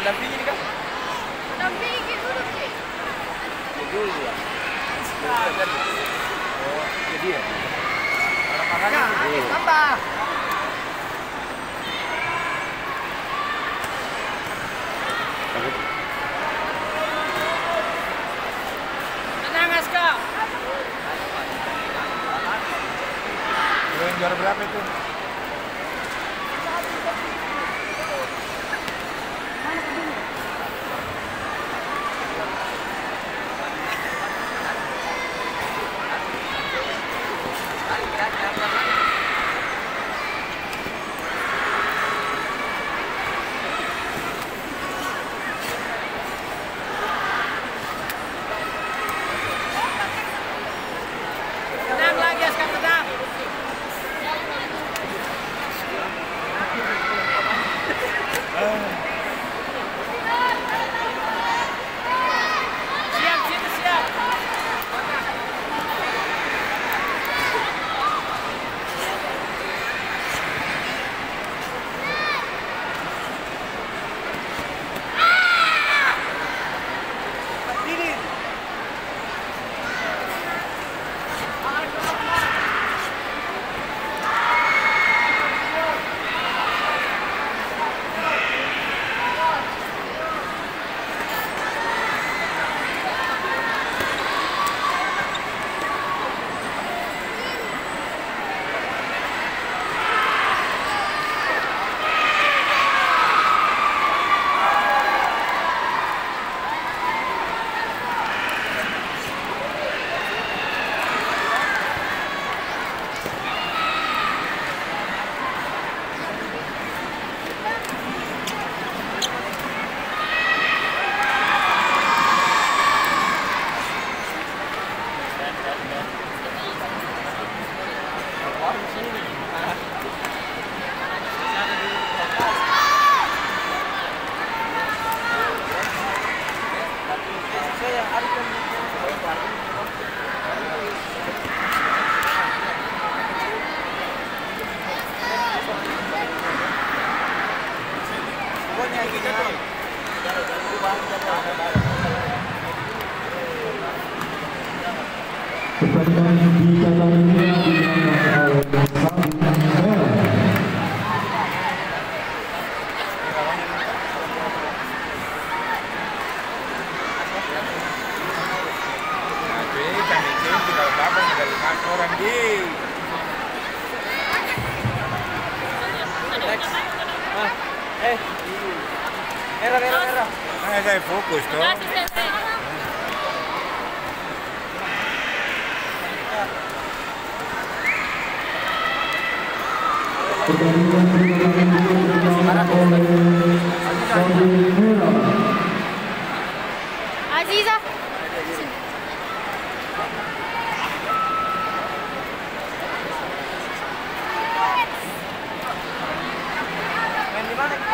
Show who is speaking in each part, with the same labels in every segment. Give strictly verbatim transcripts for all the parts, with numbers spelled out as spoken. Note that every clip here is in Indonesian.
Speaker 1: mendampingi nih, Kak?
Speaker 2: Mendampingi dulu sih.
Speaker 1: Dulu ya. Oh, jadi ya.
Speaker 3: Ya, tambah.
Speaker 2: Tenang, Aska.
Speaker 3: Yang juara berapa itu?
Speaker 2: Tenang lagi, Aska, tenang. Siap, situ siap.
Speaker 4: Pertandingan di cabang ini dimenangkan oleh Sabin Merah.
Speaker 3: Orang di
Speaker 1: Eh, merah, merah, merah.
Speaker 3: Nah, saya fokus toh.
Speaker 2: Kasih, Sensei.
Speaker 4: Pertandingan ini dimenangkan oleh Sabin Merah.
Speaker 2: Aziza.
Speaker 1: Main di mana?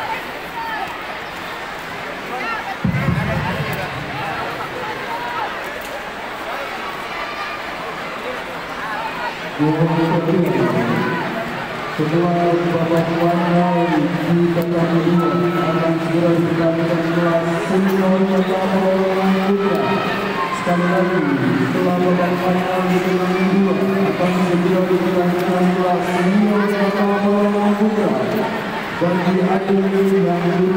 Speaker 4: Setelah babak final di cabang ini akan segera dilakukan kelas senior cabang olahraga putra. Sekali lagi, setelah babak final di cabang kedua akan segera dilakukan kelas senior cabang olahraga putra. Bagi atlet yang